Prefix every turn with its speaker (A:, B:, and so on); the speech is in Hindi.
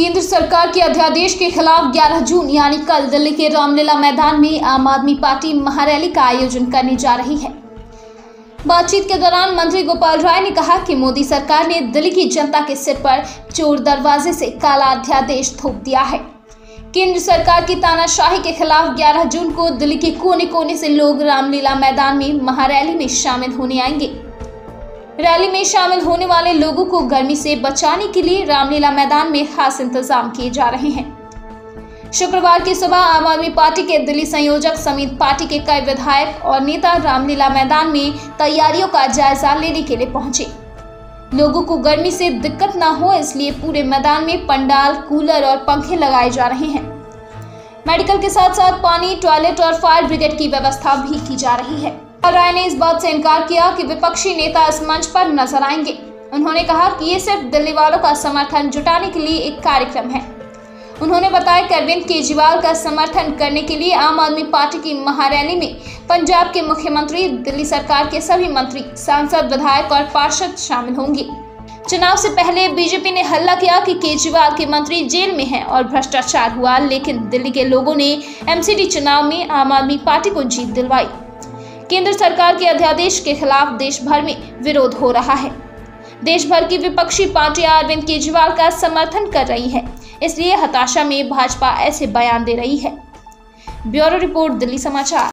A: केंद्र सरकार के अध्यादेश के खिलाफ 11 जून यानी कल दिल्ली के रामलीला मैदान में आम आदमी पार्टी महारैली का आयोजन करने जा रही है। बातचीत के दौरान मंत्री गोपाल राय ने कहा कि मोदी सरकार ने दिल्ली की जनता के सिर पर चोर दरवाजे से काला अध्यादेश थोप दिया है। केंद्र सरकार की तानाशाही के खिलाफ 11 जून को दिल्ली के कोने कोने से लोग रामलीला मैदान में महारैली में शामिल होने आएंगे। रैली में शामिल होने वाले लोगों को गर्मी से बचाने के लिए रामलीला मैदान में खास इंतजाम किए जा रहे हैं। शुक्रवार की सुबह आम आदमी पार्टी के दिल्ली संयोजक समेत पार्टी के कई विधायक और नेता रामलीला मैदान में तैयारियों का जायजा लेने के लिए पहुंचे। लोगों को गर्मी से दिक्कत न हो इसलिए पूरे मैदान में पंडाल, कूलर और पंखे लगाए जा रहे हैं। मेडिकल के साथ साथ पानी, टॉयलेट और फायर ब्रिगेड की व्यवस्था भी की जा रही है। राय ने इस बात से इनकार किया कि विपक्षी नेता इस मंच पर नजर आएंगे। उन्होंने कहा कि ये सिर्फ दिल्ली वालों का समर्थन जुटाने के लिए एक कार्यक्रम है। उन्होंने बताया कि अरविंद केजरीवाल का समर्थन करने के लिए आम आदमी पार्टी की महारैली में पंजाब के मुख्यमंत्री, दिल्ली सरकार के सभी मंत्री, सांसद, विधायक और पार्षद शामिल होंगे। चुनाव से पहले बीजेपी ने हल्ला किया कि केजरीवाल के मंत्री जेल में हैं और भ्रष्टाचार हुआ, लेकिन दिल्ली के लोगों ने एमसीडी चुनाव में आम आदमी पार्टी को जीत दिलवाई। केंद्र सरकार के अध्यादेश के खिलाफ देश भर में विरोध हो रहा है। देश भर की विपक्षी पार्टियां अरविंद केजरीवाल का समर्थन कर रही है, इसलिए हताशा में भाजपा ऐसे बयान दे रही है। ब्यूरो रिपोर्ट, दिल्ली समाचार।